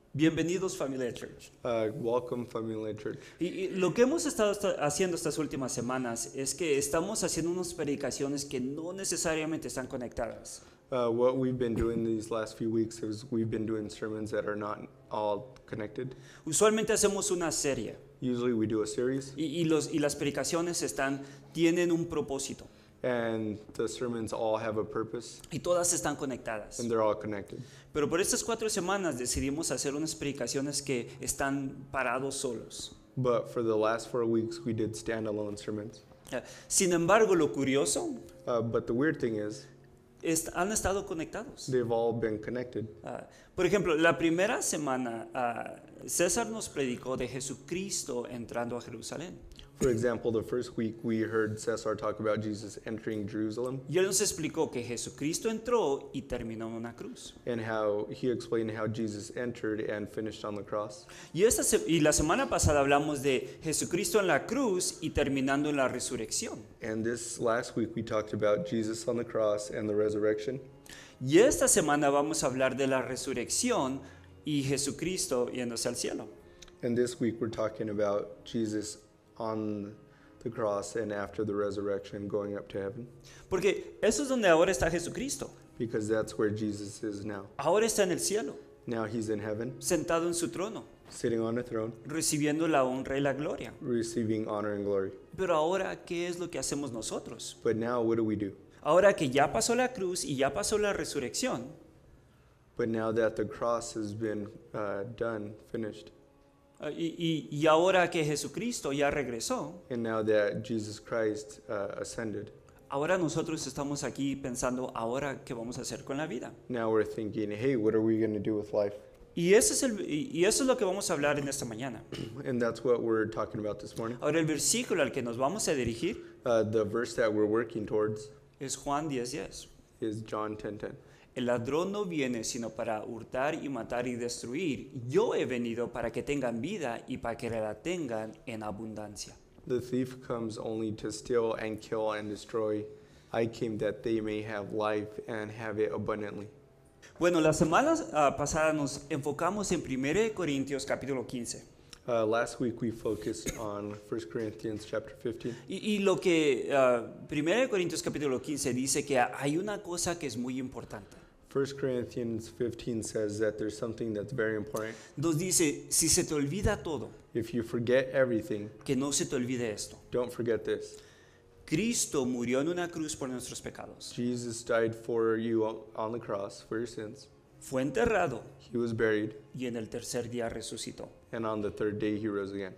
Bienvenidos familia Church. Welcome, Familia Church. Y lo que hemos estado haciendo estas últimas semanas es que estamos haciendo unas predicaciones que no necesariamente están conectadas. What we've been doing these last few weeks is we've been doing sermons that are not all connected. Usualmente hacemos una serie Usually we do a series, y las predicaciones tienen un propósito and the sermons all have a purpose, y todas están conectadas. and they're all connected. Pero por estas 4 semanas decidimos hacer unas predicaciones que están parados solos. But for the last 4 weeks, we did standalone sermons. Sin embargo, lo curioso But the weird thing is, han estado conectados. they've all been connected. Por ejemplo, la primera semana César nos predicó de Jesucristo entrando a Jerusalén. For example, the first week we heard Cesar talk about Jesus entering Jerusalem, Y él nos explicó que Jesucristo entró y terminó en una cruz. and how he explained how Jesus entered and finished on the cross. Y la semana pasada hablamos de Jesucristo en la cruz y terminando en la resurrección. And this last week we talked about Jesus on the cross and the resurrection. Y esta semana vamos a hablar de la resurrección y Jesucristo yéndose al cielo. And this week we're talking about Jesus on the cross and after the resurrection going up to heaven, Porque eso es donde ahora está Jesucristo. because that's where Jesus is now. Ahora está en el cielo, Now he's in heaven, sentado en su trono, sitting on a throne, recibiendo la honra y la gloria. receiving honor and glory. Pero ahora, ¿qué es lo que hacemos nosotros? But now what do? Ahora que ya pasó la cruz y ya pasó la resurrección, But now that the cross has been done, finished, y ahora que Jesucristo ya regresó, and now that Jesus Christ ascended, ahora nosotros estamos aquí pensando, ahora qué vamos a hacer con la vida. now we're thinking, hey, what are we going to do with life? Y eso es lo que vamos a hablar en esta mañana. And that's what we're talking about this morning. Ahora el versículo al que nos vamos a dirigir The verse that we're working towards es Juan 10:10. is John 10:10. El ladrón no viene sino para hurtar y matar y destruir. Yo he venido para que tengan vida y para que la tengan en abundancia. The thief comes only to steal and kill and destroy. I came that they may have life and have it abundantly. Bueno, la semana pasada nos enfocamos en 1 Corintios capítulo 15. Last week we focused on 1 Corinthians chapter 15. Y lo que 1 Corintios capítulo 15 dice que hay una cosa que es muy importante. 1 Corinthians 15 says that there's something that's very important. Nos dice, si se te olvida todo, If you forget everything, que no se te olvide esto. don't forget this. Cristo murió en una cruz por nuestros pecados. Jesus died for you on the cross for your sins. Fue enterrado He was buried, y en el tercer día resucitó. and on the third day he rose again.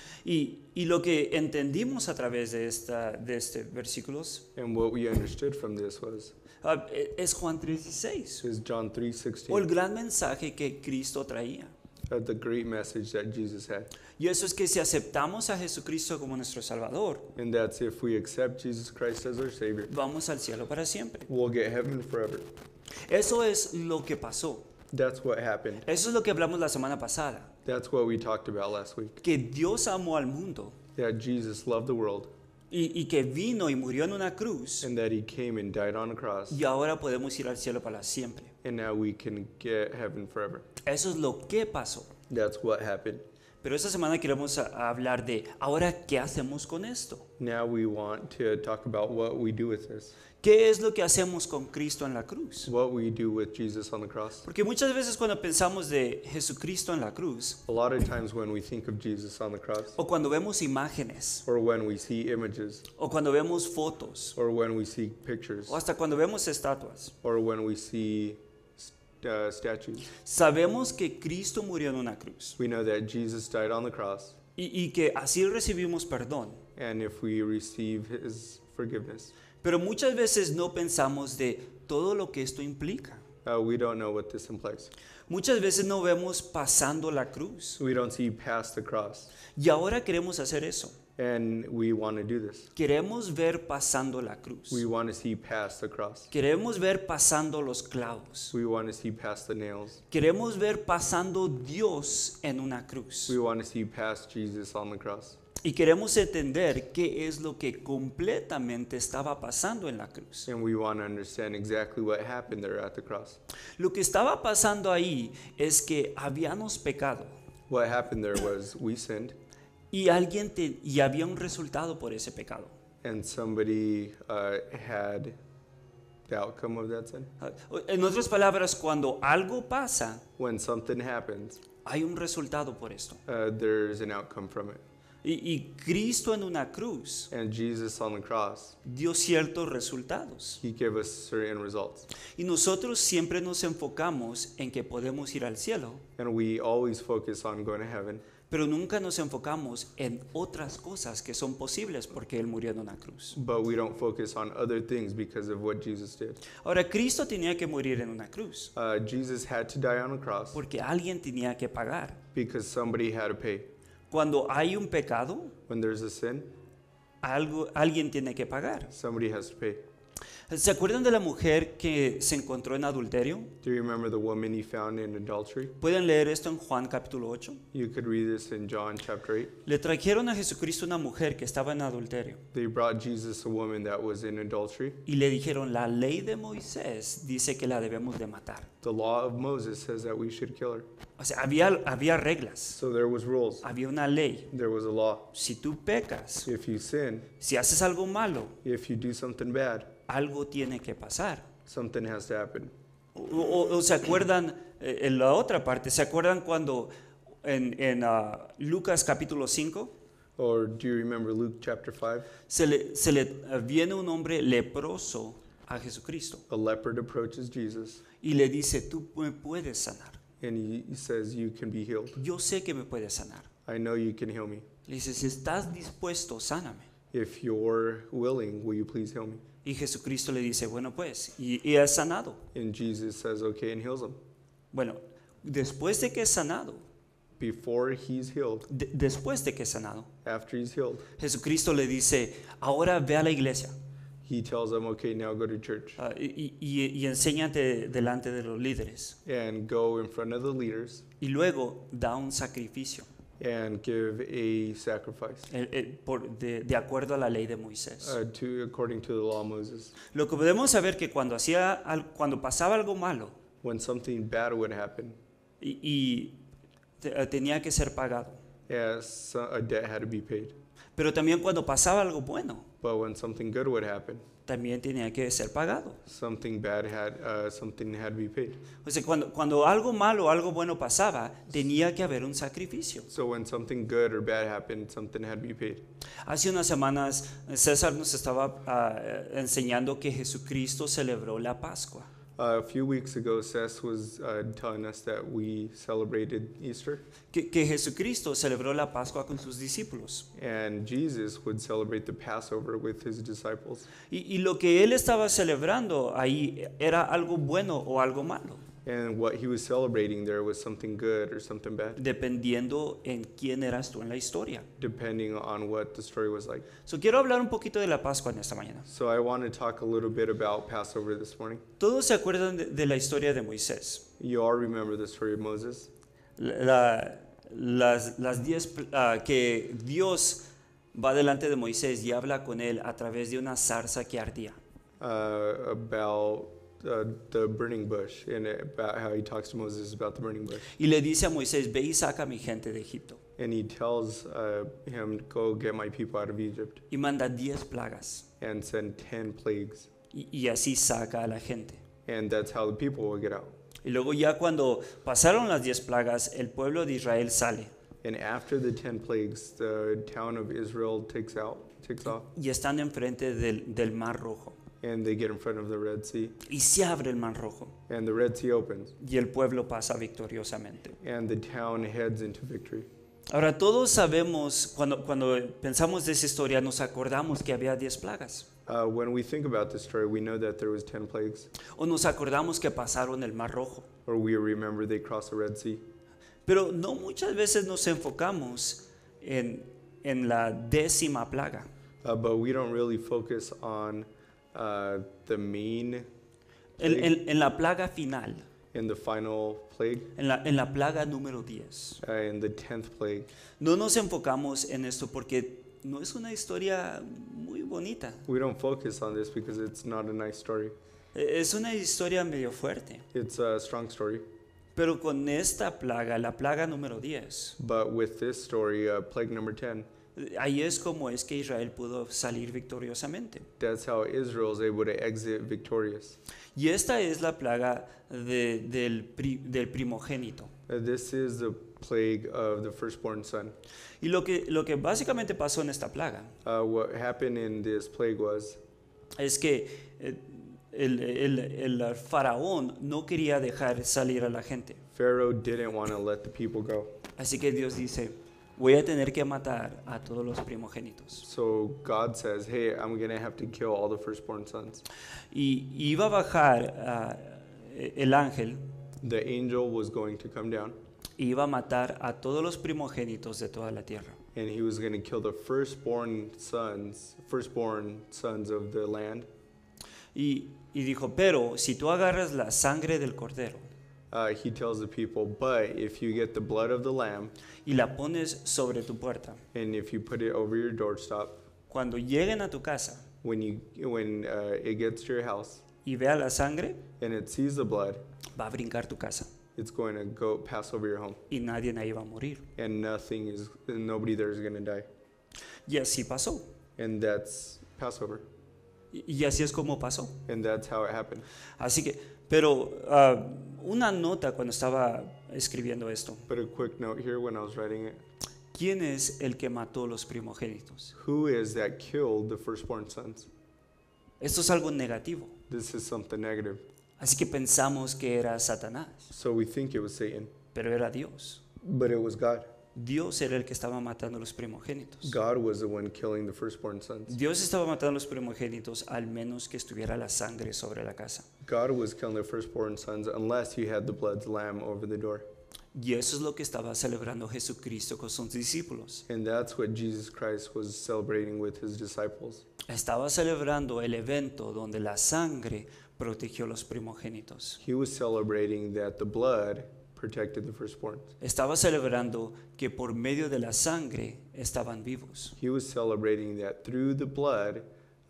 Y lo que entendimos a través de este versículos And what we understood from this was es Juan 3:16, is John o el 3:16, gran mensaje que Cristo traía. the great message that Jesus had. Y eso es que si aceptamos a Jesucristo como nuestro Salvador, And that's if we accept Jesus Christ as our Savior, vamos al cielo para siempre. we'll get heaven forever. Eso es lo que pasó. That's what happened. Eso es lo que hablamos la semana pasada. That's what we talked about last week. Que Dios amó al mundo That Jesus loved the world, y que vino y murió en una cruz and that he came and died on a cross, y ahora podemos ir al cielo para siempre. and now we can get heaven forever. Eso es lo que pasó. That's what happened. Pero esta semana queremos hablar de ahora qué hacemos con esto. Now we want to talk about what we do with this, ¿Qué es lo que hacemos con Cristo en la cruz? what we do with Jesus on the cross. Porque muchas veces cuando pensamos de Jesucristo en la cruz A lot of times when we think of Jesus on the cross, o cuando vemos imágenes or when we see images, o cuando vemos fotos or when we see pictures, o hasta cuando vemos estatuas, or when we see statues, sabemos que Cristo murió en una cruz we know that Jesus died on the cross, y que así recibimos perdón. and if we receive his forgiveness, Pero muchas veces no pensamos de todo lo que esto implica. we don't know what this implies. Muchas veces no vemos pasando la cruz. We don't see past the cross, Y ahora queremos hacer eso. and we want to do this. Queremos ver pasando la cruz. We want to see past the cross. Queremos ver pasando los clavos. We want to see past the nails. Queremos ver pasando Dios en una cruz. We want to see past Jesus on the cross. Y queremos entender qué es lo que completamente estaba pasando en la cruz. And we want to understand exactly what happened there at the cross. Lo que estaba pasando ahí es que habíamos pecado What happened there was we sinned, y y había un resultado por ese pecado. and somebody had the outcome of that sin. En otras palabras, cuando algo pasa, When something happens, hay un resultado por esto. there's an outcome from it. Y Cristo en una cruz And Jesus on the cross, dio ciertos resultados. he gave us certain results. Y nosotros siempre nos enfocamos en que podemos ir al cielo, And we always focus on going to heaven, pero nunca nos enfocamos en otras cosas que son posibles porque Él murió en una cruz. but we don't focus on other things because of what Jesus did. Ahora, Cristo tenía que morir en una cruz Jesus had to die on a cross porque alguien tenía que pagar. because somebody had to pay. Cuando hay un pecado, When there's a sin, alguien tiene que pagar. somebody has to pay. ¿Se acuerdan de la mujer que se encontró en adulterio? Do you remember the woman he found in adultery? Pueden leer esto en Juan capítulo 8. You could read this in John chapter 8. Le trajeron a Jesucristo una mujer que estaba en adulterio They brought Jesus a woman that was in adultery. y le dijeron, la ley de Moisés dice que la debemos de matar. The law of Moses says that we should kill her. O sea, había reglas, So there was rules. había una ley. There was a law. Si tú pecas, If you sin, si haces algo malo, if you do something bad, algo tiene que pasar. something has to happen. O se acuerdan, en la otra parte, ¿se acuerdan cuando en Lucas capítulo 5 Or do you remember Luke chapter 5? se le viene un hombre leproso a Jesucristo A leopard approaches Jesus y le dice, tú me puedes sanar. and he says, you can be healed. Yo sé que me puedes sanar. I know you can heal me. Le dice, si estás dispuesto, sáname. If you're willing, will you please heal me? Y Jesucristo le dice, bueno pues, y es sanado. And Jesus says, okay, and heals him. Bueno, después de que es sanado, Before he's healed, después de que es sanado, after he's healed, Jesucristo le dice, ahora ve a la iglesia he tells them, okay, now go to church y enséñate delante de los líderes. and go in front of the leaders Y luego da un sacrificio and give a sacrifice de acuerdo a la ley de Moisés. according to the law of Moses. Lo que podemos saber que cuando pasaba algo malo When something bad would happen, y tenía que ser pagado, yes, a debt had to be paid. pero también cuando pasaba algo bueno, But when something good would happen, también tenía que ser pagado. something had to be paid. O sea, cuando algo malo o algo bueno pasaba, tenía que haber un sacrificio. So when something good or bad happened, something had to be paid. Hace unas semanas César nos estaba enseñando que Jesucristo celebró la Pascua. A few weeks ago, Seth was telling us that we celebrated Easter, Que Jesucristo celebró la Pascua con sus discípulos. and Jesus would celebrate the Passover with his disciples. Y lo que él estaba celebrando ahí era algo bueno o algo malo, And what he was celebrating there was something good or something bad, dependiendo en quién eras tú en la historia. depending on what the story was like. So, quiero hablar un poquito de la Pascua en esta mañana. So I want to talk a little bit about Passover this morning. Todos se acuerdan de la historia de Moisés. You all remember the story of Moses. Las 10 que Dios va delante de Moisés y habla con él a través de una zarza que ardía. About the burning bush, and about how he talks to Moses about the burning bush. Y le dice a Moisés, ve y saca a mi gente de Egipto. And he tells him, go get my people out of Egypt Y manda 10 plagas. and send 10 plagues. Y así saca a la gente. And that's how the people will get out. Y luego ya cuando pasaron las 10 plagas, el pueblo de Israel sale. And after the 10 plagues, the town of Israel takes off, Y están enfrente del Mar Rojo. and they get in front of the Red Sea. Y se abre el Mar Rojo. And the Red Sea opens, Y el pueblo pasa victoriosamente. and the town heads into victory. Ahora todos sabemos, cuando pensamos de esa historia, nos acordamos que había 10 plagas. When we think about this story, we know that there was 10 plagues, O nos acordamos que pasaron el Mar Rojo. or we remember they crossed the Red Sea. Pero no muchas veces nos enfocamos en la 10ª plaga. But we don't really focus on the main plague, En la plaga final. in the final plague, en la plaga número 10. in the 10th plague. No nos enfocamos en esto porque no es una historia muy bonita. We don't focus on this because it's not a nice story. Es una historia medio fuerte. It's a strong story. Pero con esta plaga, la plaga número 10, But with this story, plague number 10, ahí es como es que Israel pudo salir victoriosamente. that's how Israel is able to exit victorious. Y esta es la plaga del primogénito. This is the plague of the firstborn son. Y lo que básicamente pasó en esta plaga What happened in this plague was es que el faraón no quería dejar salir a la gente. Pharaoh didn't want to let the people go. Así que Dios dice, voy a tener que matar a todos los primogénitos. So God says, hey, I'm going to have to kill all the firstborn sons. Y iba a bajar el ángel, The angel was going to come down, y iba a matar a todos los primogénitos de toda la tierra. and he was going to kill the firstborn sons of the land. Y dijo, pero si tú agarras la sangre del cordero He tells the people, but if you get the blood of the lamb, y la pones sobre tu puerta, and if you put it over your doorstep, cuando lleguen a tu casa when it gets to your house y vea la sangre, and it sees the blood, va a brincar tu casa it's going to go pass over your home, y nadie ahí va a morir. and nobody there is going to die. Y así pasó. And that's Passover, Y así es como pasó. and that's how it happened. Así que, pero una nota cuando estaba escribiendo esto. But a quick note here, when I was writing it, ¿Quién es el que mató los primogénitos? who is that killed the firstborn sons? Esto es algo negativo. This is something negative. Así que pensamos que era Satanás, So we think it was Satan, pero era Dios. but it was God. Dios era el que estaba matando los primogénitos. God was the one killing the firstborn sons. Dios estaba matando los primogénitos al menos que estuviera la sangre sobre la casa. God was killing the firstborn sons unless you had the blood's lamb over the door. Y eso es lo que estaba celebrando Jesucristo con sus discípulos. And that's what Jesus Christ was celebrating with his disciples. Estaba celebrando el evento donde la sangre protegió los primogénitos. He was celebrating that the blood protected the firstborn. Estaba celebrando que por medio de la sangre estaban vivos. He was celebrating that through the blood,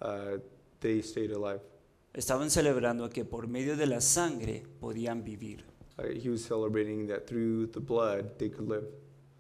they stayed alive. Estaban celebrando que por medio de la sangre podían vivir. He was celebrating that through the blood, they could live.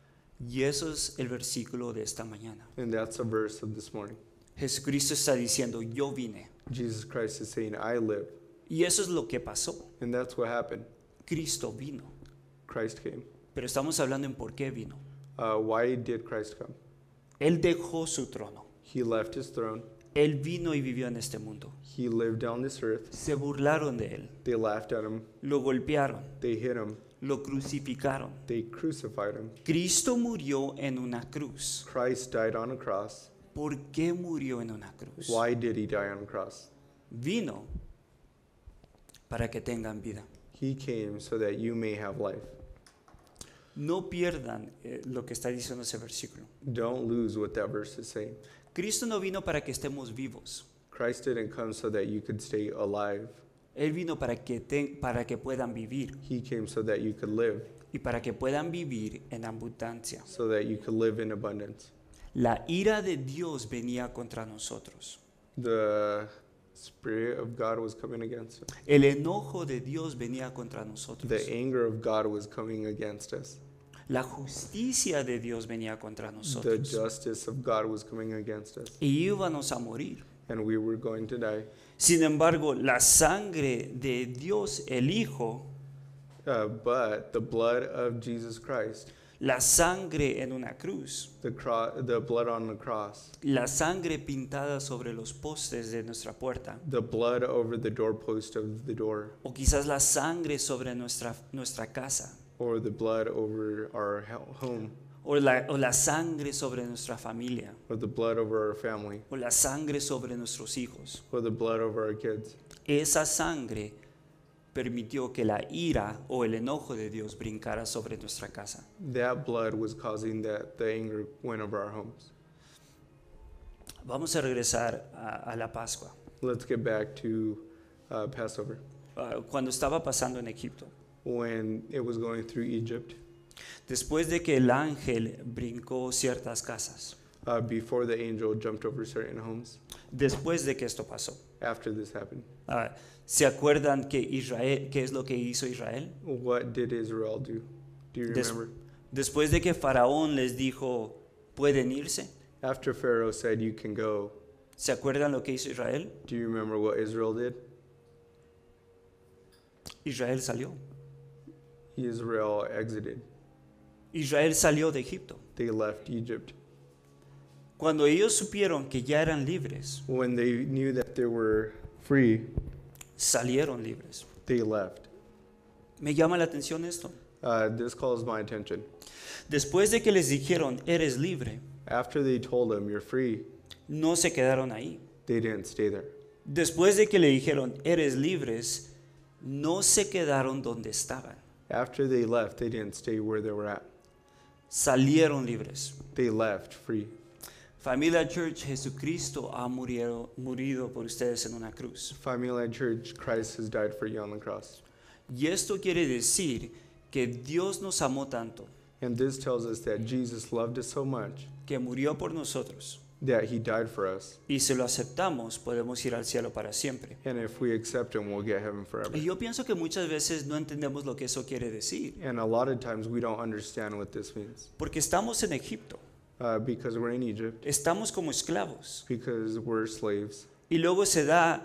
Y eso es el versículo de esta mañana. And that's a verse of this morning. Jesucristo está diciendo, yo vine. Jesus Christ is saying, I live. Y eso es lo que pasó. And that's what happened. Cristo vino. Christ came. Pero estamos hablando en por qué vino. Why did Christ come? Él dejó su trono. He left his throne. Él vino y vivió en este mundo. He lived on this earth. Se burlaron de él. They laughed at him. Lo golpearon. They hit him. Lo crucificaron. They crucified him. Cristo murió en una cruz. Christ died on a cross. ¿Por qué murió en una cruz? Why did he die on a cross? Vino para que tengan vida. He came so that you may have life. No pierdan lo que está diciendo ese versículo. Don't lose what that verse is saying. Cristo no vino para que estemos vivos. Christ didn't come so that you could stay alive. Él vino para que puedan vivir He came so that you could live, y para que puedan vivir en abundancia. so that you could live in abundance. La ira de Dios venía contra nosotros. The Spirit of God was coming against us. El enojo de Dios venía contra nosotros. The anger of God was coming against us. La justicia de Dios venía contra The nosotros. justice of God was coming against us. Y íbamos a morir. And we were going to die. Sin embargo, la sangre de Dios, el Hijo, But the blood of Jesus Christ, la sangre en una cruz, the blood on the cross, la sangre pintada sobre los postes de nuestra puerta, the blood over the doorpost of the door, o quizás la sangre sobre nuestra casa, or the blood over our home, o la sangre sobre nuestra familia, or the blood over our family, o la sangre sobre nuestros hijos. or the blood over our kids. Esa sangre permitió que la ira o el enojo de Dios brincara sobre nuestra casa. That blood was causing that the anger went over our homes. Vamos a regresar a la Pascua. Let's get back to Passover. Cuando estaba pasando en Egipto, when it was going through Egypt, después de que el ángel brincó ciertas casas, before the angel jumped over certain homes, después de que esto pasó. after this happened. ¿Se acuerdan que Israel, qué es lo que hizo Israel? What did Israel do? Do you Des- remember? después de que Faraón les dijo, pueden irse. After Pharaoh said, "You can go," ¿Se acuerdan lo que hizo Israel? do you remember what Israel did? Israel salió. Israel exited. Israel salió de Egipto. They left Egypt. Cuando ellos supieron que ya eran libres, When they knew that they were free, salieron libres. they left. Me llama la atención esto. This calls my attention. Después de que les dijeron, eres libre, After they told him, "You're free," no se quedaron ahí. they didn't stay there. Después de que le dijeron, eres libres, no se quedaron donde estaban. After they left, they didn't stay where they were at. Salieron libres. They left free. Familia Church, Jesucristo ha murido por ustedes en una cruz. Family Church, Christ has died for you on the cross. Y esto quiere decir que Dios nos amó tanto, And this tells us that Jesus loved us so much que murió por nosotros. that he died for us. Y si lo aceptamos, podemos ir al cielo para siempre. And if we accept him, we'll get heaven forever. Y yo pienso que muchas veces no entendemos lo que eso quiere decir, And a lot of times we don't understand what this means porque estamos en Egipto, because we're in Egypt, estamos como esclavos. because we're slaves. Y luego se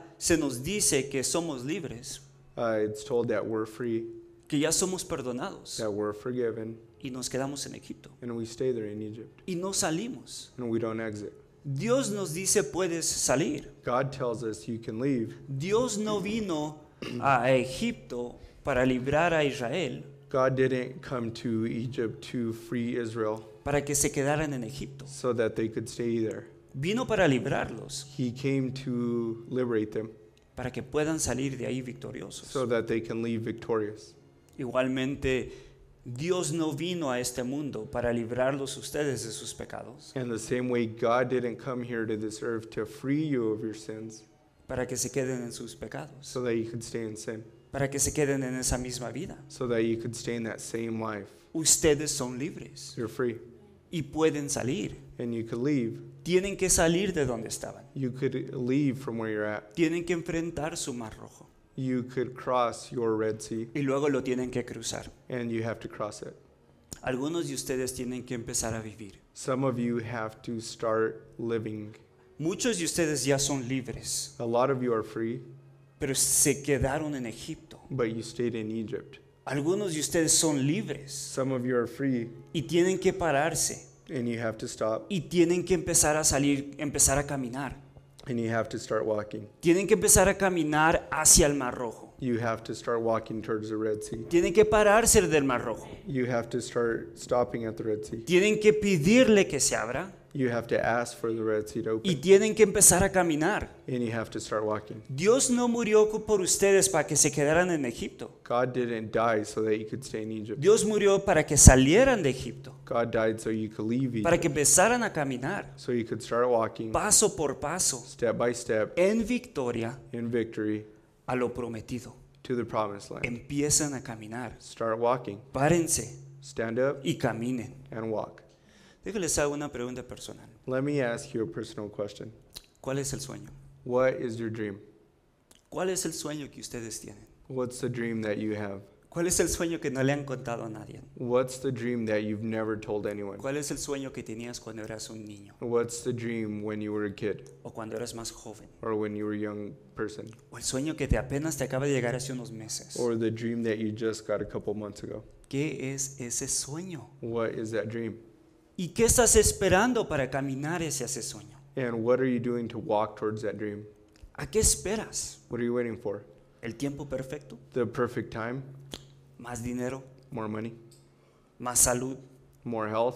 nos dice que somos libres, It's told that we're free, que ya somos perdonados that we're forgiven, y nos quedamos en Egipto and we stay there in Egypt, y no salimos. and we don't exit. Dios nos dice puedes salir. God tells us you can leave. Dios no vino a Egipto para librar a Israel, God didn't come to Egypt to free Israel para que se quedaran en Egipto. so that they could stay there. Vino para librarlos, He came to liberate them para que puedan salir de ahí victoriosos. so that they can leave victorious. Igualmente, Dios no vino a este mundo para librarlos ustedes de sus pecados, And the same way, God didn't come here to this earth to free you of your sins para que se queden en sus pecados, so that you could stay in sin, para que se queden en esa misma vida. so that you could stay in that same life. Ustedes son libres You're free y pueden salir. and you could leave. Tienen que salir de donde estaban. You could leave from where you're at. Tienen que enfrentar su mar rojo You could cross your Red Sea y luego lo tienen que cruzar. and you have to cross it. Algunos de ustedes tienen que empezar a vivir. Some of you have to start living. Muchos de ustedes ya son libres, A lot of you are free, pero se quedaron en Egipto. but you stayed in Egypt. Algunos de ustedes son libres Some of you are free y tienen que pararse and you have to stop y tienen que empezar a salir, empezar a caminar. and you have to start walking. Tienen que empezar a caminar hacia el Mar Rojo. You have to start walking towards the Red Sea. Tienen que pararse del Mar Rojo. You have to start stopping at the Red Sea. Tienen que pedirle que se abra You have to ask for the Red Sea to y open tienen que empezar a caminar. and you have to start walking. Dios no murió por ustedes para que se quedaran en Egipto. God didn't die so that you could stay in Egypt. Dios murió para que salieran de Egipto, God died so you could leave para Egypt, que empezaran a caminar so you could start walking paso por paso step by step en victoria in victory a lo prometido. to the promised land. Empiezan a caminar. Start walking. Párense Stand up y caminen. and walk. Déjenles hago una pregunta personal. Let me ask you a personal question. ¿Cuál es el sueño? What is your dream? ¿Cuál es el sueño que ustedes tienen? What's the dream that you have? ¿Cuál es el sueño que no le han contado a nadie? What's the dream that you've never told anyone? ¿Cuál es el sueño que tenías cuando eras un niño What's the dream when you were a kid o cuando eras más joven? or when you were a young person? ¿O el sueño que apenas te acaba de llegar hace unos meses? Or the dream that you just got a couple months ago? ¿Qué es ese sueño? What is that dream? ¿Y qué estás esperando para caminar hacia ese sueño? And what are you doing to walk towards that dream? ¿A qué esperas? What are you waiting for? ¿El tiempo perfecto? The perfect time? ¿Más dinero? More money? ¿Más salud? More health?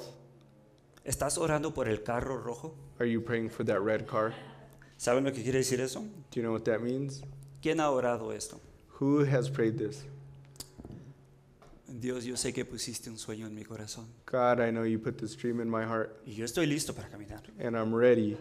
¿Estás orando por el carro rojo? Are you praying for that red car? ¿Saben lo que quiere decir eso? Do you know what that means? ¿Quién ha orado esto? Who has prayed this? Dios, yo sé que pusiste un sueño en mi corazón God, I know you put this dream in my heart, y yo estoy listo para caminar. and I'm ready.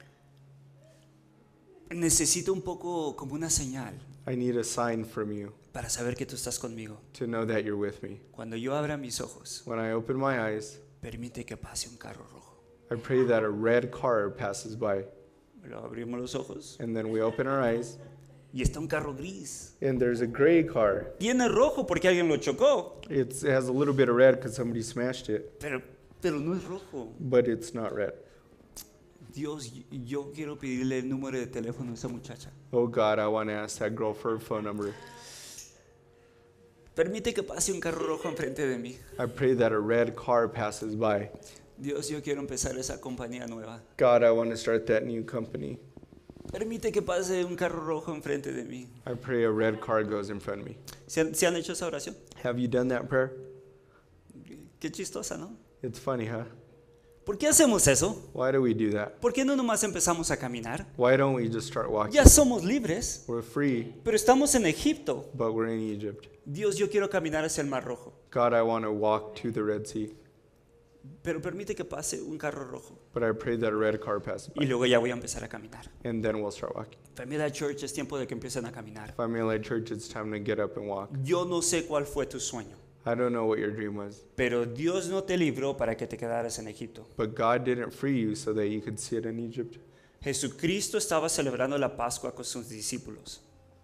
Necesito un poco como una señal. I need a sign from you. para saber que tú estás conmigo. to know that you're with me. Cuando yo abra mis ojos, When I open my eyes, permite que pase un carro rojo. I pray that a red car passes by. Lo abrimos los ojos And then we open our eyes, y está un carro gris. and there's a gray car. Tiene rojo porque alguien lo chocó, It has a little bit of red because somebody smashed it, pero no es rojo. but it's not red. Dios, yo quiero pedirle el número de teléfono a esa muchacha. Oh God, I want to ask that girl for her phone number. Permite que pase un carro rojo enfrente de mí. I pray that a red car passes by. Dios, yo quiero empezar esa compañía nueva. God, I want to start that new company. Permite que pase un carro rojo enfrente de mí. I pray a red car goes in front of me. ¿Se han hecho esa oración? Have you done that prayer? Qué chistosa, ¿no? It's funny, huh? ¿Por qué hacemos eso? Why do we do that? ¿Por qué no nomás empezamos a caminar? Why don't we just start walking? Ya somos libres, We're free, pero estamos en Egipto. but we're in Egypt. Dios, yo quiero caminar hacia el Mar Rojo, God, I want to walk to the Red Sea, pero permite que pase un carro rojo. but I pray that a red car passes Y by, luego ya voy a empezar a caminar. and then we'll start walking. Familia Church, es tiempo de que empiecen a caminar. Family Light Church, it's time to get up and walk. Yo no sé cuál fue tu sueño, I don't know what your dream was, pero Dios no te libró para que te quedaras en Egipto. but God didn't free you so that you could sit in Egypt. Jesucristo estaba celebrando la Pascua con sus discípulos.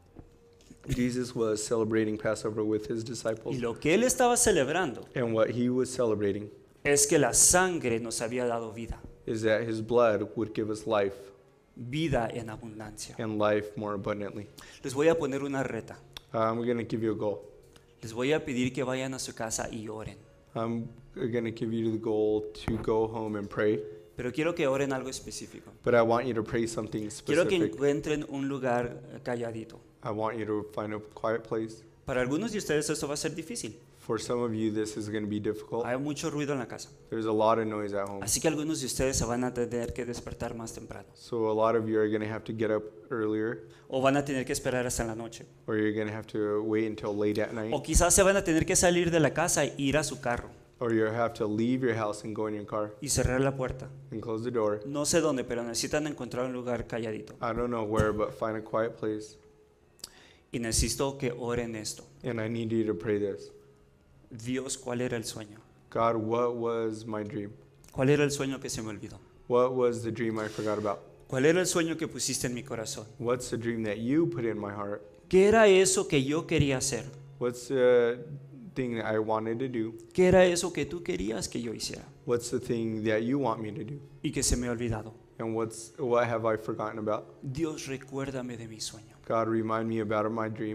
Jesus was celebrating Passover with his Y disciples, lo que él estaba celebrando and what he was celebrating es que la sangre nos había dado vida, is that his blood would give us life, vida en abundancia. and life more abundantly. Les voy a poner una reta. I'm going to give you a goal. Les voy a pedir que vayan a su casa y oren. I'm going to give you the goal to go home and pray, Pero quiero que oren algo específico. but I want you to pray something Quiero que specific. encuentren un lugar calladito. I want you to find a quiet place. Para algunos de ustedes esto va a ser difícil. For some of you, this is going to be difficult. Hay mucho ruido en la casa. There's a lot of noise at home. Así que algunos de ustedes se van a tener que despertar más temprano. So a lot of you are going to have to get up earlier, O van a tener que esperar hasta la noche. or you're going to have to wait until late at night, O quizás se van a tener que salir de la casa e ir a su carro or you have to leave your house and go in your car y cerrar la puerta. and close the door. No sé dónde, pero necesitan encontrar un lugar calladito. I don't know where, but find a quiet place. Y necesito que oren esto. And I need you to pray this. Dios, ¿cuál era el sueño? God, what was my dream? ¿Cuál era el sueño que se me olvidó? What was the dream I forgot about? ¿Cuál era el sueño que pusiste en mi corazón? What's the dream that you put in my heart? ¿Qué era eso que yo quería hacer? What's the thing that I wanted to do? ¿Qué era eso que tú querías que yo hiciera? What's the thing that you want me to do? Y que se me ha olvidado. And what have I forgotten about? Dios, recuérdame de mi sueño. God, remind me about my dream.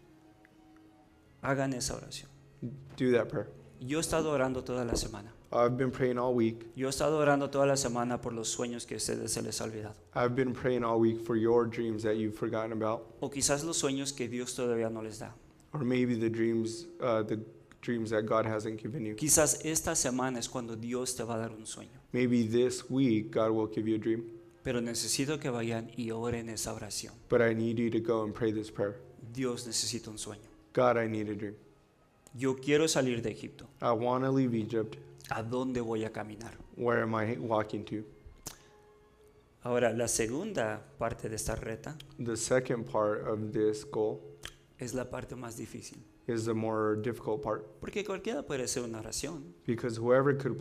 Hagan esa oración. Do that prayer. Yo he estado orando toda la semana. I've been praying all week. Yo he estado orando toda la semana por los sueños que a ustedes se les ha olvidado. I've been praying all week for your dreams that you've forgotten about, O quizás los sueños que Dios todavía no les da. or maybe the dreams that God hasn't given you. Quizás esta semana es cuando Dios te va a dar un sueño. Maybe this week God will give you a dream, Pero necesito que vayan y oren esa oración. but I need you to go and pray this prayer. Dios, necesita un sueño. God, I need a dream. Yo quiero salir de Egipto. I want to leave Egypt. ¿A dónde voy a caminar? Where am I walking to? Ahora, la segunda parte de esta reta The second part of this goal es la parte más difícil. is the more difficult part, Porque cualquiera puede hacer una oración. because whoever could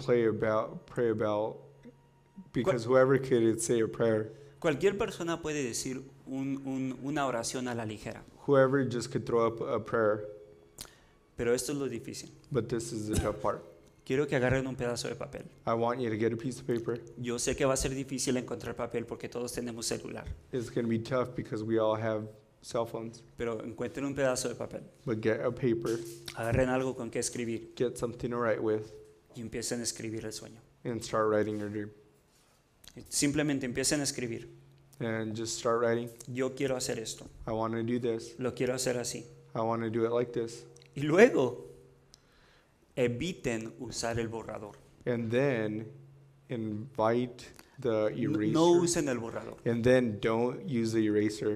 whoever could say a prayer, Cualquier persona puede decir una oración a la ligera. whoever just could throw up a prayer, Pero esto es lo difícil. but this is the tough part. Quiero que agarren un pedazo de papel. I want you to get a piece of paper. Yo sé que va a ser difícil encontrar papel porque todos tenemos celular. It's going to be tough because we all have cell phones, Pero encuentren un pedazo de papel. but get a paper, Agarren algo con que escribir get something to write with, y empiecen a escribir el sueño. and start writing your dream. Simplemente empiecen a escribir. And just start writing. Yo quiero hacer esto. I want to do this. Lo quiero hacer así. I want to do it like this. Y luego, eviten usar el borrador. And then invite the eraser. No usen el borrador. And then don't use the eraser.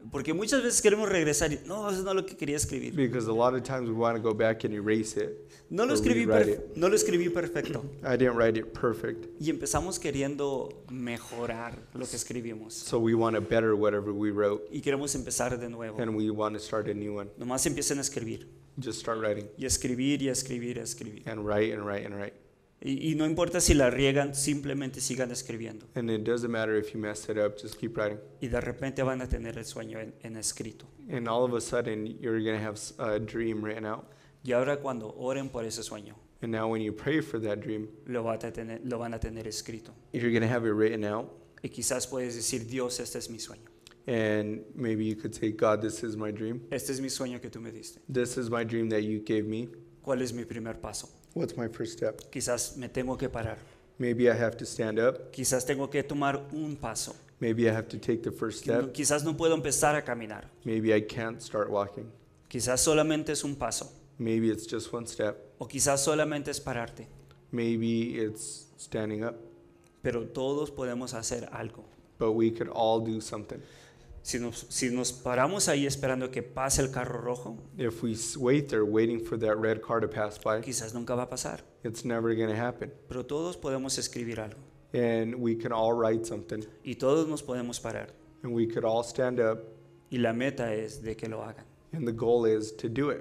Porque muchas veces queremos regresar y no, eso no es lo que quería escribir. Because a lot of times we want to go back and erase it. No lo or escribí, rewrite it. no lo escribí perfecto. I didn't write it perfect. Y empezamos queriendo mejorar lo que escribimos. So we want to better whatever we wrote. Y queremos empezar de nuevo. And we want to start a new one. Nomás empiecen a escribir. Just start writing. Y escribir y escribir y escribir. And write and write and write. Y no importa si la riegan, simplemente sigan escribiendo. And it doesn't matter if you mess it up, just keep writing. Y de repente van a tener el sueño en escrito. And all of a sudden, you're going to have a dream written out. Y ahora cuando oren por ese sueño, And now when you pray for that dream, lo van a tener escrito. you're going to have it written out. Y quizás puedes decir, Dios, este es mi sueño. And maybe you could say, God, this is my dream. Este es mi sueño que tú me diste. This is my dream that you gave me. ¿Cuál es mi primer paso? What's my first step? Quizás me tengo que parar. Maybe I have to stand up. Quizás tengo que tomar un paso. Maybe I have to take the first step. Quizás no puedo empezar a caminar. Maybe I can't start walking. Quizás solamente es un paso. Maybe it's just one step. O quizás solamente es pararte. Maybe it's standing up. Pero todos podemos hacer algo. But we could all do something. Si nos paramos ahí esperando que pase el carro rojo, If we wait there waiting for that red car to pass by, quizás nunca va a pasar. it's never going to happen. Pero todos podemos escribir algo. And we can all write something. Y todos nos podemos parar. And we could all stand up. Y la meta es de que lo hagan. And the goal is to do it.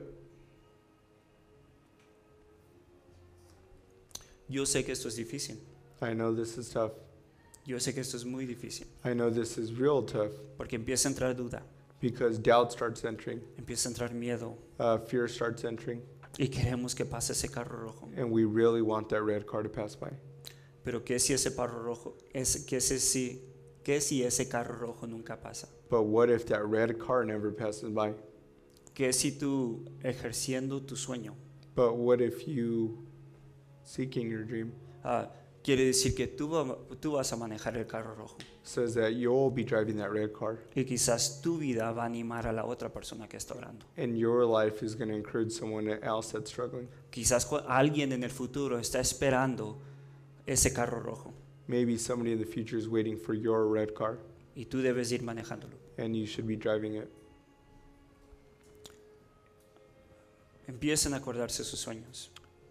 Yo sé que esto es difícil. I know this is tough. Yo sé que esto es muy difícil. I know this is real tough Porque empieza a entrar duda. because doubt starts entering. Empieza a entrar miedo. Fear starts entering. Y queremos que pase ese carro rojo. And we really want that red car to pass by. Pero ¿qué si ese carro rojo, qué si ese carro rojo nunca pasa? But what if that red car never passes by? ¿Qué si tú ejerciendo tu sueño? But what if you seeking your dream Quiere decir que tú vas a manejar el carro rojo. says that you'll be driving that red car Y quizás tu vida va a animar a la otra persona que está orando. and your life is going to encourage someone else that's struggling? Quizás alguien en el futuro está esperando ese carro rojo Maybe somebody in the future is waiting for your red car y tú debes ir manejándolo. and you should be driving it. Empiecen a acordarse sus sueños.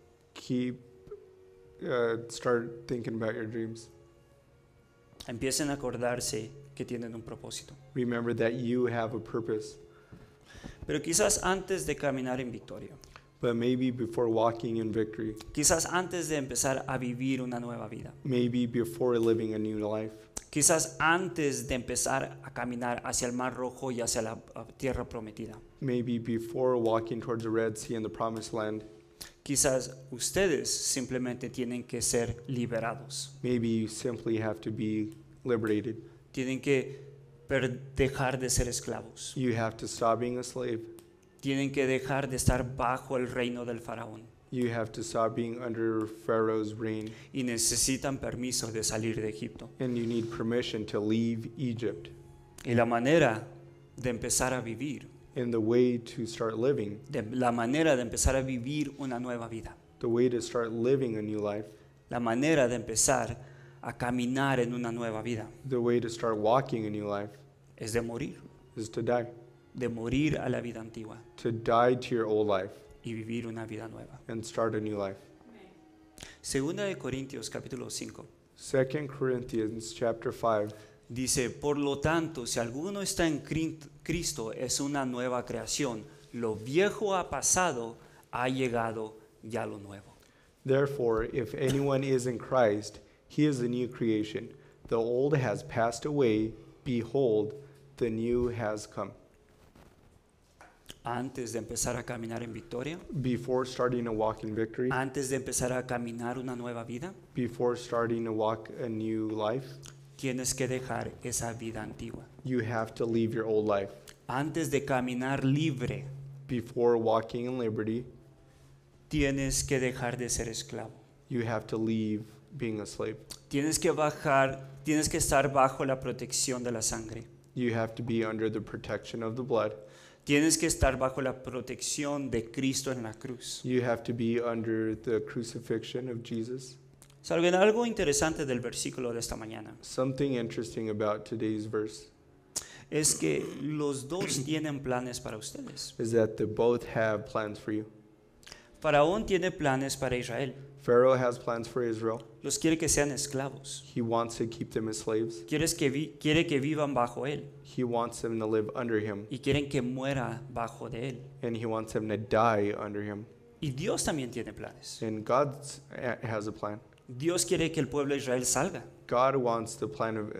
Start thinking about your dreams. Empiecen a acordarse que tienen un propósito. Remember that you have a purpose. Pero quizás antes de caminar en victoria, But maybe before walking in victory, quizás antes de empezar a vivir una nueva vida, maybe before living a new life, quizás antes de empezar a caminar hacia el Mar Rojo y hacia la tierra prometida, maybe before walking towards the Red Sea and the Promised Land, quizás ustedes simplemente tienen que ser liberados. maybe you simply have to be liberated. Tienen que dejar de ser esclavos. You have to stop being a slave. Tienen que dejar de estar bajo el reino del faraón. You have to stop being under Pharaoh's reign. Y necesitan permiso de salir de Egipto. And you need permission to leave Egypt. Y la manera de empezar a vivir, And the way to start living, la manera de empezar a vivir una nueva vida, the way to start living a new life, la manera de empezar a caminar en una nueva vida, the way to start walking a new life es de morir a la vida antigua to die to your old life y vivir una vida nueva. and start a new life. Segunda de Corintios capítulo 5 2 Corinthians chapter 5 dice, por lo tanto, si alguno está en Cristo, es una nueva creación. Lo viejo ha pasado, ha llegado ya lo nuevo. Therefore, if anyone is in Christ, he is a new creation. The old has passed away. Behold, the new has come. Antes de empezar a caminar en victoria, Before starting to walk in victory, antes de empezar a caminar una nueva vida, before starting to walk a new life, tienes que dejar esa vida antigua. you have to leave your old life. Antes de caminar libre, Before walking in liberty, tienes que dejar de ser esclavo. you have to leave being a slave. Tienes que estar bajo la protección de la sangre. You have to be under the protection of the blood. Tienes que estar bajo la protección de Cristo en la cruz. You have to be under the crucifixion of Jesus. ¿Saben algo interesante del versículo de esta mañana? Something interesting about today's verse. es que los dos tienen planes para ustedes. is that they both have plans for you. Faraón tiene planes para Israel. Pharaoh has plans for Israel. Los quiere que sean esclavos. He wants to keep them as slaves. Quiere que vivan bajo él. He wants them to live under him, Y quieren que muera bajo de él. and he wants them to die under him. Y Dios también tiene planes. And God has a plan. Dios quiere que el pueblo de Israel salga. God wants the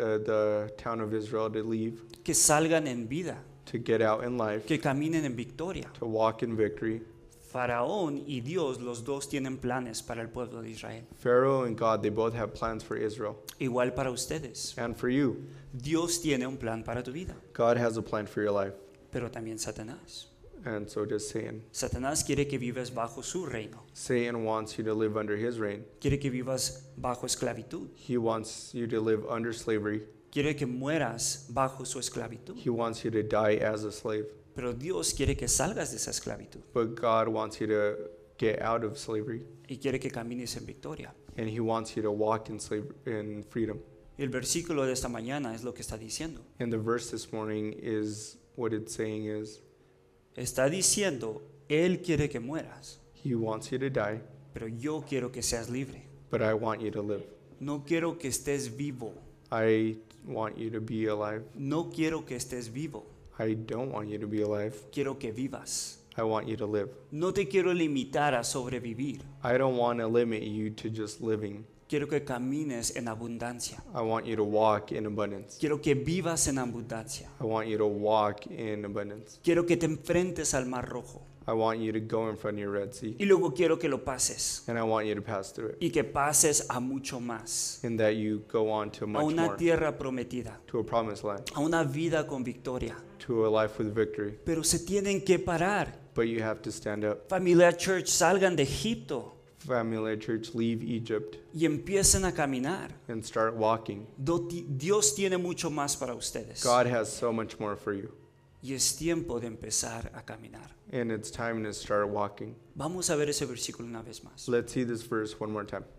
town of Israel to leave, Que salgan en vida. to get out in life, Que caminen en victoria. to walk in victory. Faraón y Dios, los dos tienen planes para el pueblo de Israel. Pharaoh and God, they both have plans for Israel. Igual para ustedes. And for you, Dios tiene un plan para tu vida. God has a plan for your life. Pero también Satanás. And so does Satan. Satanás quiere que vivas bajo su reino. Satan wants you to live under his reign. Quiere que vivas bajo esclavitud. He wants you to live under slavery. Quiere que mueras bajo su esclavitud. He wants you to die as a slave. Pero Dios quiere que salgas de esa esclavitud. But God wants you to get out of slavery. Y quiere que camines en victoria. And he wants you to walk in freedom. Y el versículo de esta mañana es lo que está diciendo. And the verse this morning is what it's saying is, Está diciendo, Él quiere que mueras, he wants you to die, pero yo quiero que seas libre. but I want you to live. No quiero que estés vivo. I want you to be alive. No quiero que estés vivo. I don't want you to be alive. Quiero que vivas. I want you to live. No te quiero limitar a sobrevivir. I don't want to limit you to just living. Quiero que camines en abundancia. I want you to walk in abundance. Quiero que vivas en abundancia. I want you to walk in abundance. Quiero que te enfrentes al mar rojo. I want you to go in front of your Red Sea. Y luego quiero que lo pases. And I want you to pass through it. Y que pases a mucho más. And that you go on to A much una more. tierra prometida. To a promised land. A una vida con victoria. To a life with victory. Pero se tienen que parar. But you have to stand up. Familia Church, salgan de Egipto Family Church, leave Egypt y empiecen a caminar. and start walking. Dios tiene mucho más para ustedes. God has so much more for you. Y es tiempo de empezar a caminar. And it's time to start walking. Vamos a ver ese versículo una vez más. Let's see this verse one more time.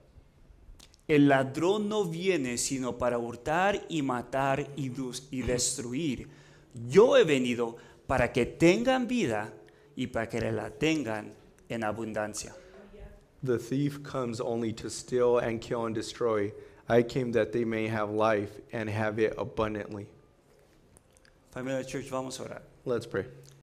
El ladrón no viene sino para hurtar y matar y destruir. Yo he venido para que tengan vida y para que la tengan en abundancia. The thief comes only to steal and kill and destroy. I came that they may have life and have it abundantly. Familia Church, vamos a orar. Let's pray.